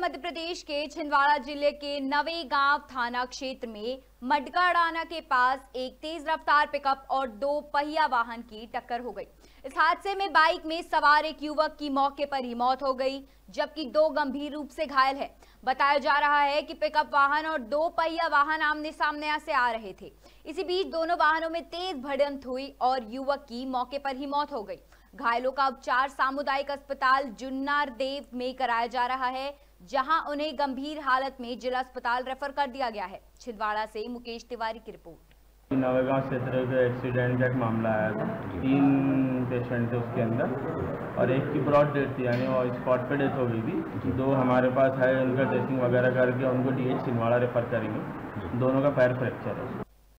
मध्य प्रदेश के छिंदवाड़ा जिले के नवेगांव थाना क्षेत्र में मडगाड़ाना के पास एक तेज रफ्तार पिकअप और दो पहिया वाहन की टक्कर हो गई। इस हादसे में बाइक में सवार एक युवक की मौके पर ही मौत हो गई, जबकि दो गंभीर रूप से घायल है। बताया जा रहा है कि पिकअप वाहन और दो पहिया वाहन आमने सामने से आ रहे थे। इसी बीच दोनों वाहनों में तेज भिड़ंत हुई और युवक की मौके पर ही मौत हो गई। घायलों का उपचार सामुदायिक अस्पताल जुन्नार देव में कराया जा रहा है, जहां उन्हें गंभीर हालत में जिला अस्पताल रेफर कर दिया गया है। छिंदवाड़ा से मुकेश तिवारी की रिपोर्ट। नवेगांव क्षेत्र के एक्सीडेंट का एक मामला आया था। 3 पेशेंट थे उसके अंदर और एक की ब्रॉड डेथ थी, यानी वो स्पॉट पे डेथ हो गई थी। 2 हमारे पास है, उनका ड्रेसिंग वगैरह करके उनको डीएच छिंदवाड़ा रेफर करेंगे। दोनों का पैर फ्रैक्चर है।